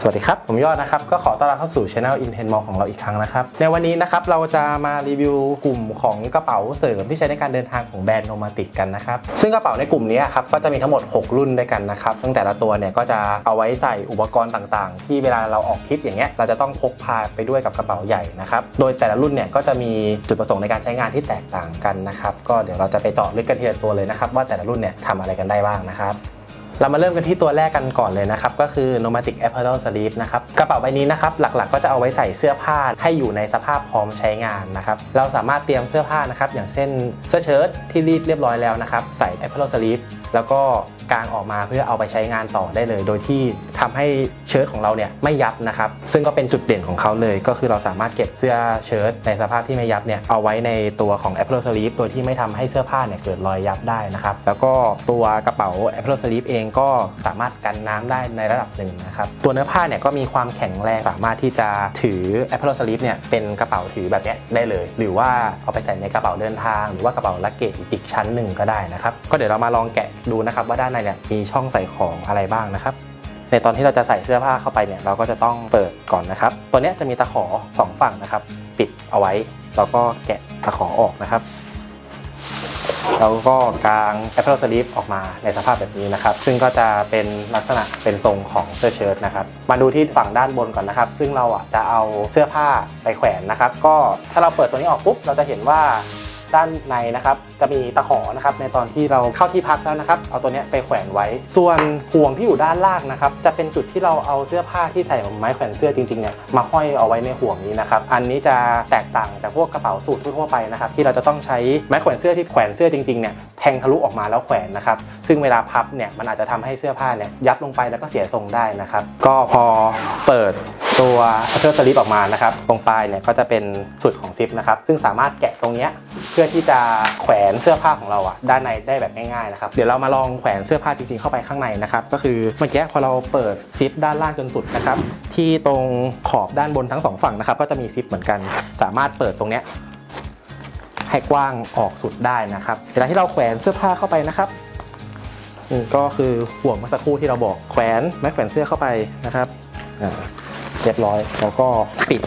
สวัสดีครับผมยอดนะครับก็ขอต้อนรับเข้าสู่ Channel Intent Mall ของเราอีกครั้งนะครับในวันนี้นะครับเราจะมารีวิวกลุ่มของกระเป๋าเสริมที่ใช้ในการเดินทางของแบรนด์โนมาติกกันนะครับซึ่งกระเป๋าในกลุ่มนี้ครับก็จะมีทั้งหมด6รุ่นด้วยกันนะครับซึ่งแต่ละตัวเนี่ยก็จะเอาไว้ใส่อุปกรณ์ต่างๆที่เวลาเราออกทริปอย่างเงี้ยเราจะต้องพกพาไปด้วยกับกระเป๋าใหญ่นะครับโดยแต่ละรุ่นเนี่ยก็จะมีจุดประสงค์ในการใช้งานที่แตกต่างกันนะครับก็เดี๋ยวเราจะไปเจาะลึกกันทีละตัวเลยนะครับว่าแต่ละรุ่นเนี่ยทำอะไรกันได้บ้างนะครับเรามาเริ่มกันที่ตัวแรกกันก่อนเลยนะครับก็คือ Nomatic Apparel Sleeve นะครับกระเป๋าใบนี้นะครับหลักๆก็จะเอาไว้ใส่เสื้อผ้าให้อยู่ในสภาพพร้อมใช้งานนะครับเราสามารถเตรียมเสื้อผ้านะครับอย่างเช่นเสื้อเชิ้ตที่รีดเรียบร้อยแล้วนะครับใส่ Apparel Sleeve แล้วก็กางออกมาเพื่อเอาไปใช้งานต่อได้เลยโดยที่ทำให้เชิ้ตของเราเนี่ยไม่ยับนะครับซึ่งก็เป็นจุดเด่นของเขาเลยก็คือเราสามารถเก็บเสื้อเชิ้ตในสภาพที่ไม่ยับเนี่ยเอาไว้ในตัวของ Apparel Sleeve โดยที่ไม่ทำให้เสื้อผ้าเนี่ยเกิดรอยยับได้นะครับแล้วก็ตัวกระเป๋า Apparel Sleeve เองก็สามารถกันน้ำได้ในระดับหนึ่งนะครับตัวเนื้อผ้าเนี่ยก็มีความแข็งแรงสามารถที่จะถือ Apparel Sleeve เนี่ยเป็นกระเป๋าถือแบบนี้ได้เลยหรือว่าเอาไปใส่ในกระเป๋าเดินทางหรือว่ากระเป๋าลักเกจอีกชั้นหนึ่งก็ได้นะครับก็เดี๋ยวเรามาลองแกะดูนะครับว่าด้านในเนี่ยมีช่องใส่ของอะไรบ้างนะครับในตอนที่เราจะใส่เสื้อผ้าเข้าไปเนี่ยเราก็จะต้องเปิดก่อนนะครับตัวนี้จะมีตะขอ2ฝั่งนะครับปิดเอาไว้แล้วก็แกะตะขอออกนะครับแล้วก็กาง Apparel Sleeve ออกมาในสภาพแบบนี้นะครับซึ่งก็จะเป็นลักษณะเป็นทรงของเสื้อเชิ้ตนะครับมาดูที่ฝั่งด้านบนก่อนนะครับซึ่งเราจะเอาเสื้อผ้าไปแขวนนะครับก็ถ้าเราเปิดตัวนี้ออกปุ๊บเราจะเห็นว่าด้านในนะครับจะมีตะขอนะครับในตอนที่เราเข้าที่พักแล้วนะครับเอาตัวนี้ไปแขวนไว้ส่วนห่วงที่อยู่ด้านล่างนะครับจะเป็นจุดที่เราเอาเสื้อผ้าที่ใส่ไม้แขวนเสื้อจริงๆเนี่ยมาห้อยเอาไว้ในห่วงนี้นะครับอันนี้จะแตกต่างจากพวกกระเป๋าสูททั่วไปนะครับที่เราจะต้องใช้ไม้แขวนเสื้อที่แขวนเสื้อจริงๆเนี่ยแทงทะลุออกมาแล้วแขวนนะครับซึ่งเวลาพับเนี่ยมันอาจจะทำให้เสื้อผ้าเนี่ยยับลงไปแล้วก็เสียทรงได้นะครับก็พอเปิดตัว Apparel Sleeve ออกมานะครับตรงปลายเนี่ยก็จะเป็นสุดของซิปนะครับซึ่งสามารถแกะตรงนี้เพื่อที่จะแขวนเสื้อผ้าของเราด้านในได้แบบง่ายๆนะครับเดี๋ยวเรามาลองแขวนเสื้อผ้าจริงๆเข้าไปข้างในนะครับก็คือเมื่อกี้พอเราเปิดซิปด้านล่างจนสุดนะครับที่ตรงขอบด้านบนทั้ง2ฝั่งนะครับก็จะมีซิปเหมือนกันสามารถเปิดตรงนี้ให้กว้างออกสุดได้นะครับเวลาที่เราแขวนเสื้อผ้าเข้าไปนะครับนี่ก็คือห่วงเมื่อสักครู่ที่เราบอกแขวนไม้แขวนเสื้อเข้าไปนะครับเรียบร้อยแล้วก็ปิด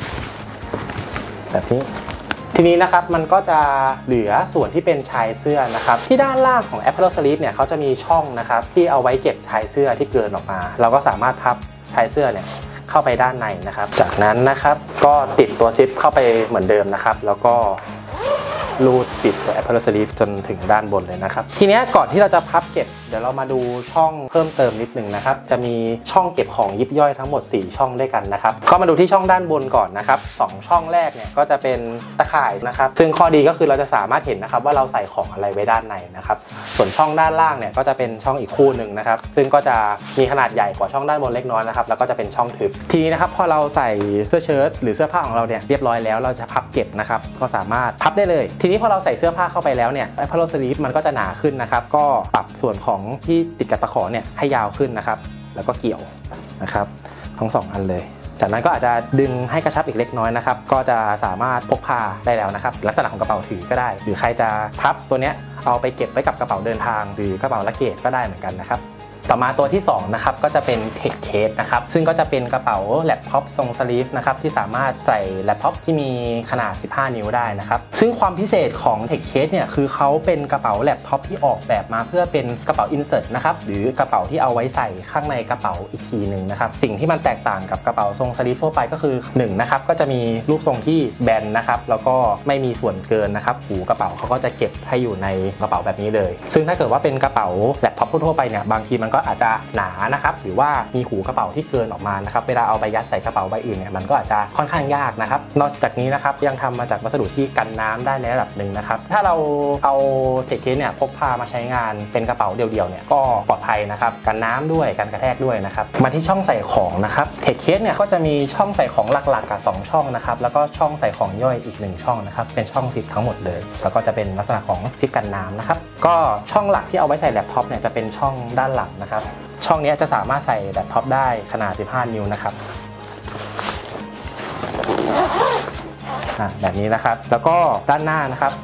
แบบนี้ทีนี้นะครับมันก็จะเหลือส่วนที่เป็นชายเสื้อนะครับที่ด้านล่างของ Apparel Sleeve เนี่ยเขาจะมีช่องนะครับที่เอาไว้เก็บชายเสื้อที่เกินออกมาเราก็สามารถพับชายเสื้อเนี่ยเข้าไปด้านในนะครับจากนั้นนะครับก็ติดตัวซิปเข้าไปเหมือนเดิมนะครับแล้วก็รูดปิดตัว Apparel Sleeve จนถึงด้านบนเลยนะครับทีนี้ก่อนที่เราจะพับเก็บเดี๋ยวเรามาดูช่องเพิ่มเติมนิดนึงนะครับจะมีช่องเก็บของยิบย่อยทั้งหมด4ช่องด้วยกันนะครับก็มาดูที่ช่องด้านบนก่อนนะครับ2ช่องแรกเนี่ยก็จะเป็นตะข่ายนะครับซึ่งข้อดีก็คือเราจะสามารถเห็นนะครับว่าเราใส่ของอะไรไว้ด้านในนะครับส่วนช่องด้านล่างเนี่ยก็จะเป็นช่องอีกคู่หนึ่งนะครับซึ่งก็จะมีขนาดใหญ่กว่าช่องด้านบนเล็กน้อยนะครับแล้วก็จะเป็นช่องทึบทีนี้นะครับพอเราใส่เสื้อเชิ้ตหรือเสื้อผ้าของเราเนี่ยเรียบร้อยแล้วเราจะพับเก็บนะครับก็สามารถพับได้เลยทีนี้พอเราใส่เสื้อผ้าเข้าไปแล้วเนี่ย Apparel Sleeve มันก็จะหนาขึ้นนะครับก็ปรับส่วนของที่ติดกับตะขอเนี่ยให้ยาวขึ้นนะครับแล้วก็เกี่ยวนะครับทั้ง2อันเลยจากนั้นก็อาจจะดึงให้กระชับอีกเล็กน้อยนะครับก็จะสามารถพกพาได้แล้วนะครับลักษณะของกระเป๋าถือก็ได้หรือใครจะพับตัวเนี้ยเอาไปเก็บไว้กับกระเป๋าเดินทางหรือกระเป๋าลักเกจก็ได้เหมือนกันนะครับต่อมาตัวที่2นะครับก็จะเป็น Tech Case นะครับซึ่งก็จะเป็นกระเป๋าแล็ปท็อปทรงสลีฟนะครับที่สามารถใส่แล็ปท็อปที่มีขนาด15นิ้วได้นะครับซึ่งความพิเศษของ Tech Case เนี่ยคือเขาเป็นกระเป๋าแล็ปท็อปที่ออกแบบมาเพื่อเป็นกระเป๋าอินเสิร์ตนะครับหรือกระเป๋าที่เอาไว้ใส่ข้างในกระเป๋าอีกทีหนึ่งนะครับสิ่งที่มันแตกต่างกับกระเป๋าทรงสลีฟทั่วไปก็คือ1นะครับก็จะมีรูปทรงที่แบนนะครับแล้วก็ไม่มีส่วนเกินนะครับหูกระเป๋าเขาก็จะเก็บให้อยู่ในกระเป๋าแบบนี้เลยซึ่งถ้าเกิดว่าเป็นกระเป๋าแล็ปท็อปทั่วไปเนี่ยบางทีมันก็อาจจะหนานะครับหรือว่ามีหูกระเป๋าที่เกินออกมานะครับเวลาเอาไปยัดใส่กระเป๋าใบอื่นเนี่ยมันก็อาจจะค่อนข้างยากนะครับนอกจากนี้นะครับยังทำมาจากวัสดุที่กันน้ำได้ในระดับหนึ่งนะครับถ้าเราเอาเทคเคสเนี่ยพกพามาใช้งานเป็นกระเป๋าเดี่ยวๆเนี่ยก็ปลอดภัยนะครับกันน้ำด้วยกันกระแทกด้วยนะครับมาที่ช่องใส่ของนะครับเทคเคสเนี่ยก็จะมีช่องใส่ของหลักๆกับ2ช่องนะครับแล้วก็ช่องใส่ของย่อยอีก1ช่องนะครับเป็นช่องซิปทั้งหมดเลยแล้วก็จะเป็นลักษณะของซิปกันน้ำนะครับก็ช่องหลักที่เอาไว้ใส่แล็ปท็อปเนี่ยจะเป็นช่องด้านหลังนะครับช่องนี้จะสามารถใส่แล็ปท็อปได้ขนาด15นิ้วนะครับแบบนี้นะครับแล้วก็ด้านหน้านะครับ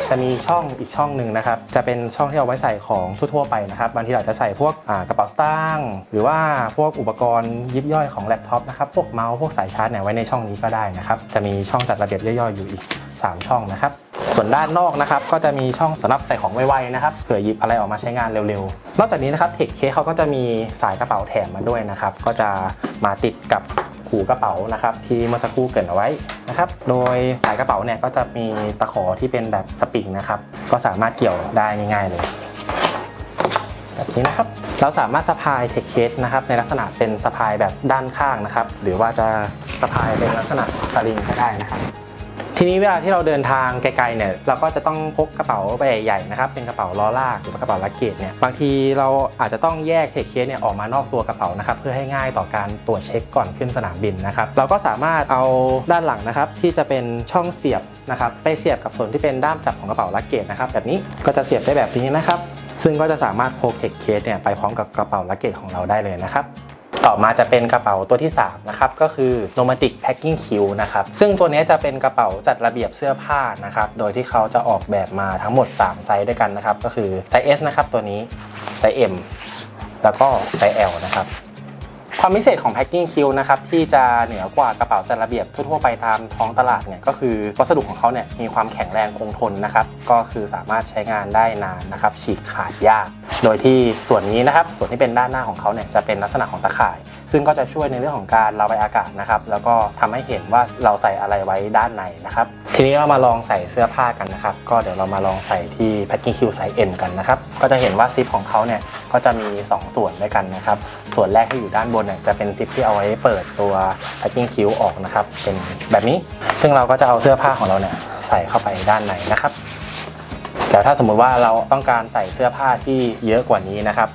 จะมีช่องอีกช่องหนึ่งนะครับจะเป็นช่องที่เอาไว้ใส่ของทั่วๆไปนะครับบางทีเราจะใส่พวกกระเป๋าสตางค์หรือว่าพวกอุปกรณ์ยิบย่อยของแล็ปท็อปนะครับพวกเมาส์พวกสายชาร์จเนี่ยไว้ในช่องนี้ก็ได้นะครับจะมีช่องจัดระเบียบย่อยๆอยู่อีก3ช่องนะครับส่วนด้านนอกนะครับก็จะมีช่องสำหรับใส่ของไวๆนะครับเผื่อหยิบอะไรออกมาใช้งานเร็วๆนอกจากนี้นะครับเทคเคสเขาก็จะมีสายกระเป๋าแถมมาด้วยนะครับก็จะมาติดกับหูกระเป๋านะครับที่เมื่อสักครู่เกริ่นเอาไว้นะครับโดยสายกระเป๋าเนี่ยก็จะมีตะขอที่เป็นแบบสปริงนะครับก็สามารถเกี่ยวได้ง่ายๆเลยแบบนี้นะครับเราสามารถสะพายเทคเคสนะครับในลักษณะเป็นสะพายแบบด้านข้างนะครับหรือว่าจะสะพายเป็นลักษณะสลิงก็ได้นะครับทีนี้เวลาที่เราเดินทางไกลๆเนี่ยเราก็จะต้องพกกระเป๋าใบใหญ่ๆนะครับเป็นกระเป๋าล้อลากหรือกระเป๋าลักเกจเนี่ยบางทีเราอาจจะต้องแยกเทคเคสเนี่ยออกมานอกตัวกระเป๋านะครับเพื่อให้ง่ายต่อการตรวจเช็คก่อนขึ้นสนามบินนะครับเราก็สามารถเอาด้านหลังนะครับที่จะเป็นช่องเสียบนะครับไปเสียบกับส่วนที่เป็นด้ามจับของกระเป๋าลักเกจนะครับแบบนี้ก็จะเสียบได้แบบนี้นะครับซึ่งก็จะสามารถพกเทคเคสเนี่ยไปพร้อมกับกระเป๋าลักเกจของเราได้เลยนะครับต่อมาจะเป็นกระเป๋าตัวที่3นะครับก็คือ Nomatic Packing Cube นะครับซึ่งตัวนี้จะเป็นกระเป๋าจัดระเบียบเสื้อผ้านะครับโดยที่เขาจะออกแบบมาทั้งหมด3ไซส์ด้วยกันนะครับก็คือไซส์ S นะครับตัวนี้ไซส์ M แล้วก็ไซส์ L นะครับความพิเศษของ Packing Cube นะครับที่จะเหนือกว่ากระเป๋าจัดระเบียบทั่วๆไปตามท้องตลาดเนี่ยก็คือวัสดุของเขาเนี่ยมีความแข็งแรงคงทนนะครับก็คือสามารถใช้งานได้นานนะครับฉีกขาดยากโดยที่ส่วนนี้นะครับส่วนที่เป็นด้านหน้าของเขาเนี่ยจะเป็นลักษณะของตะข่ายซึ่งก็จะช่วยในเรื่องของการระบายอากาศนะครับแล้วก็ทำให้เห็นว่าเราใส่อะไรไว้ด้านในนะครับทีนี้เรามาลองใส่เสื้อผ้ากันนะครับก็เดี๋ยวเรามาลองใส่ที่ Packing Cube ไซส์ M กันนะครับก็จะเห็นว่าซิปของเขาเนี่ยก็จะมี2ส่วนด้วยกันนะครับส่วนแรกที่อยู่ด้านบนเนี่ยจะเป็นซิปที่เอาไว้เปิดตัว Packing Cube ออกนะครับเป็นแบบนี้ซึ่งเราก็จะเอาเสื้อผ้าของเราเนี่ยใส่เข้าไปด้านในนะครับแต่ถ้าสมมุติว่าเราต้องการใส่เสื้อผ้าที่เยอะกว่านี้นะครับ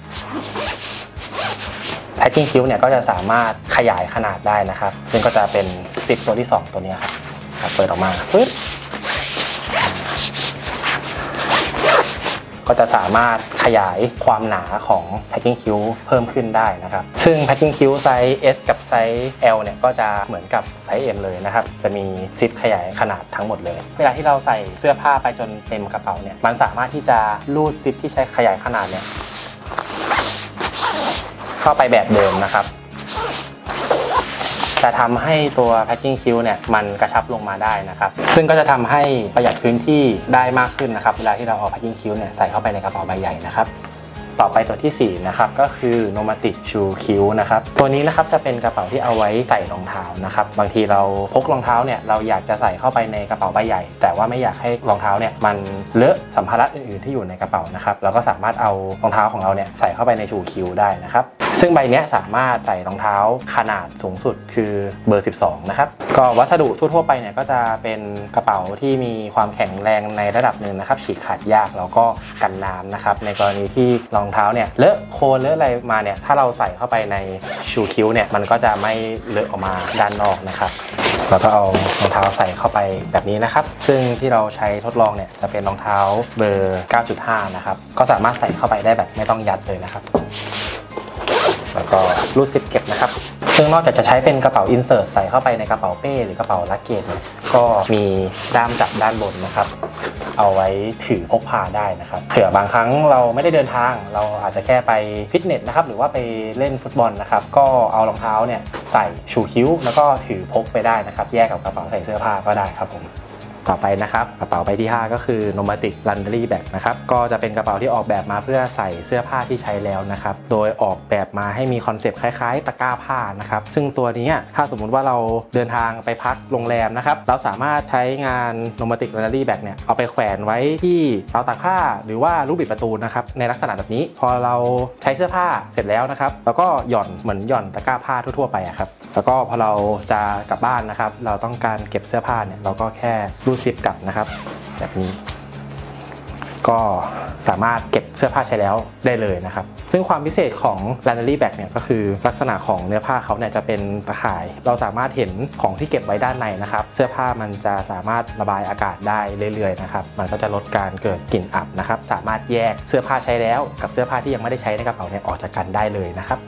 Packing Cube เนี่ยก็จะสามารถขยายขนาดได้นะครับซึ่งก็จะเป็นซิปตัวที่2ตัวนี้ครับเปิดออกมาปึ๊บก็จะสามารถขยายความหนาของ Packing Cube เพิ่มขึ้นได้นะครับซึ่ง Packing Cube ไซส์ S กับไซส์ L เนี่ยก็จะเหมือนกับไซส์ M เลยนะครับจะมีซิปขยายขนาดทั้งหมดเลยเวลาที่เราใส่เสื้อผ้าไปจนเต็มกระเป๋าเนี่ยมันสามารถที่จะรูดซิปที่ใช้ขยายขนาดเนี่ยเข้าไปแบบเดิมนะครับจะทำให้ตัว Packing Cube เนี่ยมันกระชับลงมาได้นะครับซึ่งก็จะทำให้ประหยัดพื้นที่ได้มากขึ้นนะครับเวลาที่เราเอา Packing Cube เนี่ยใส่เข้าไปในกระเป๋าใบใหญ่นะครับต่อไปตัวที่4นะครับก็คือ Nomatic Shoe Cube นะครับตัวนี้นะครับจะเป็นกระเป๋าที่เอาไว้ใส่รองเท้านะครับบางทีเราพกรองเท้าเนี่ยเราอยากจะใส่เข้าไปในกระเป๋าใบใหญ่แต่ว่าไม่อยากให้รองเท้าเนี่ยมันเลอะสัมภาระอื่นๆที่อยู่ในกระเป๋านะครับเราก็สามารถเอารองเท้าของเราเนี่ยใส่เข้าไปใน Shoe Cube ได้นะครับซึ่งใบนี้สามารถใส่รองเท้าขนาดสูงสุดคือเบอร์12นะครับก็วัสดุทั่วๆไปเนี่ยก็จะเป็นกระเป๋าที่มีความแข็งแรงในระดับหนึ่งนะครับฉีกขาดยากแล้วก็กันน้ำนะครับในกรณีที่รองเท้าเนี่ยเลอะโคลนเลอะอะไรมาเนี่ยถ้าเราใส่เข้าไปในชูคิ้วเนี่ยมันก็จะไม่เลอะออกมาด้านนอกนะครับเราก็เอารองเท้าใส่เข้าไปแบบนี้นะครับซึ่งที่เราใช้ทดลองเนี่ยจะเป็นรองเท้าเบอร์ 9.5 นะครับก็สามารถใส่เข้าไปได้แบบไม่ต้องยัดเลยนะครับแล้วก็รูดซิปเก็บนะครับซึ่งนอกจากจะใช้เป็นกระเป๋าอินเสิร์ตใส่เข้าไปในกระเป๋าเป้หรือกระเป๋าลักเกจก็มีด้ามจับด้านบนนะครับเอาไว้ถือพกพาได้นะครับเผื่อบางครั้งเราไม่ได้เดินทางเราอาจจะแค่ไปฟิตเนสนะครับหรือว่าไปเล่นฟุตบอลนะครับก็เอารองเท้าเนี่ยใส่ชูคิ้วแล้วก็ถือพกไปได้นะครับแยกกับกระเป๋าใส่เสื้อผ้าก็ได้ครับผมต่อไปนะครับกระเป๋าใบที่5ก็คือ Nomatic Laundry Bag นะครับก็จะเป็นกระเป๋าที่ออกแบบมาเพื่อใส่เสื้อผ้าที่ใช้แล้วนะครับโดยออกแบบมาให้มีคอนเซปต์คล้ายๆตะกร้าผ้านะครับซึ่งตัวนี้ถ้าสมมุติว่าเราเดินทางไปพักโรงแรมนะครับเราสามารถใช้งาน Nomatic Laundry Bag เนี่ยเอาไปแขวนไว้ที่ราวตากผ้าหรือว่าลูกบิดประตูนะครับในลักษณะแบบนี้พอเราใช้เสื้อผ้าเสร็จแล้วนะครับแล้วก็หย่อนเหมือนหย่อนตะกร้าผ้าทั่วๆไปครับแล้วก็พอเราจะกลับบ้านนะครับเราต้องการเก็บเสื้อผ้าเนี่ยเราก็แค่รูดซิปกลับนะครับแบบนี้ก็สามารถเก็บเสื้อผ้าใช้แล้วได้เลยนะครับซึ่งความพิเศษของ Laundry Bag เนี่ยก็คือลักษณะของเนื้อผ้าเขาเนี่ยจะเป็นตะข่ายเราสามารถเห็นของที่เก็บไว้ด้านในนะครับเสื้อผ้ามันจะสามารถระบายอากาศได้เรื่อยๆนะครับมันก็จะลดการเกิดกลิ่นอับนะครับสามารถแยกเสื้อผ้าใช้แล้วกับเสื้อผ้าที่ยังไม่ได้ใช้ในกระเป๋าเนี่ยออกจากกันได้เลยนะครับ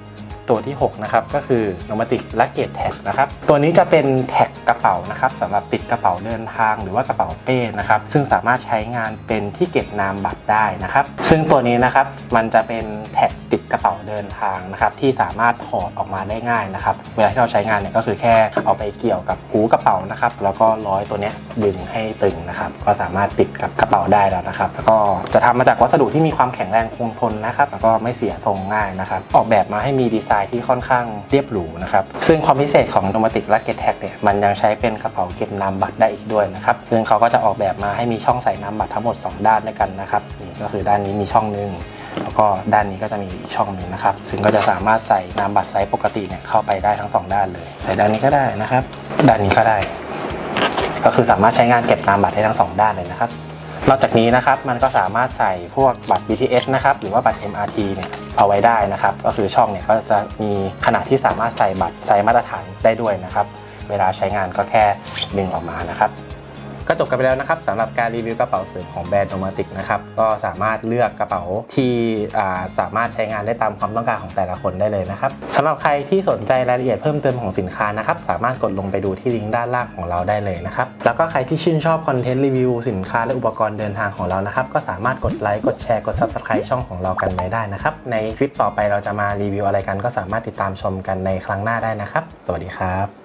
ตัวที่6นะครับก็คือ Nomatic Luggage Tag นะครับตัวนี้จะเป็นแท็กกระเป๋านะครับสำหรับติดกระเป๋าเดินทางหรือว่ากระเป๋าเป้นะครับซึ่งสามารถใช้งานเป็นที่เก็บนามบัตรได้นะครับซึ่งตัวนี้นะครับมันจะเป็นแท็กติดกระเป๋าเดินทางนะครับที่สามารถถอดออกมาได้ง่ายนะครับเวลาที่เราใช้งานเนี่ยก็คือแค่เอาไปเกี่ยวกับหูกระเป๋านะครับแล้วก็ร้อยตัวนี้ดึงให้ตึงนะครับก็สามารถติดกับกระเป๋าได้แล้วนะครับแล้วก็จะทำมาจากวัสดุที่มีความแข็งแรงคงทนนะครับแล้วก็ไม่เสียทรงง่ายนะครับออกแบบมาให้มีดีไซน์ที่ค่อนข้างเรียบหรูนะครับซึ่งความพิเศษของ Nomatic Luggage Tag เนี่ยมันยังใช้เป็นกระเป๋าเก็บนามบัตรได้อีกด้วยนะครับซึ่งเขาก็จะออกแบบมาให้มีช่องใส่นามบัตรทั้งหมด2ด้านด้วยกันนะครับนี่ก็คือด้านนี้มีช่องนึงแล้วก็ด้านนี้ก็จะมีอีกช่องนึงนะครับซึ่งก็จะสามารถใส่นามบัตรไซส์ปกติเนี่ยเข้าไปได้ทั้ง2ด้านเลยใส่ด้านนี้ก็ได้นะครับด้านนี้ก็ได้ก็คือสามารถใช้งานเก็บนามบัตรได้ทั้ง2ด้านเลยนะครับนอกจากนี้นะครับมันก็สามารถใส่พวกบัตร BTS นะครับหรือว่าบัตร MRT เนี่ยเอาไว้ได้นะครับก็คือช่องเนี่ยก็จะมีขนาดที่สามารถใส่บัตรไซส์มาตรฐานได้ด้วยนะครับเวลาใช้งานก็แค่ดึงออกมานะครับก็จบกันไปแล้วนะครับสำหรับการรีวิวกระเป๋าเสริมของแบรนด์ Nomatic นะครับก็สามารถเลือกกระเป๋าที่สามารถใช้งานได้ตามความต้องการของแต่ละคนได้เลยนะครับสำหรับใครที่สนใจรายละเอียดเพิ่มเติมของสินค้านะครับสามารถกดลงไปดูที่ลิงก์ด้านล่างของเราได้เลยนะครับแล้วก็ใครที่ชื่นชอบคอนเทนต์รีวิวสินค้าและอุปกรณ์เดินทางของเรานะครับก็สามารถกดไลค์กดแชร์กด Subscribe ช่องของเรากันไว้ได้นะครับในคลิปต่อไปเราจะมารีวิวอะไรกันก็สามารถติดตามชมกันในครั้งหน้าได้นะครับสวัสดีครับ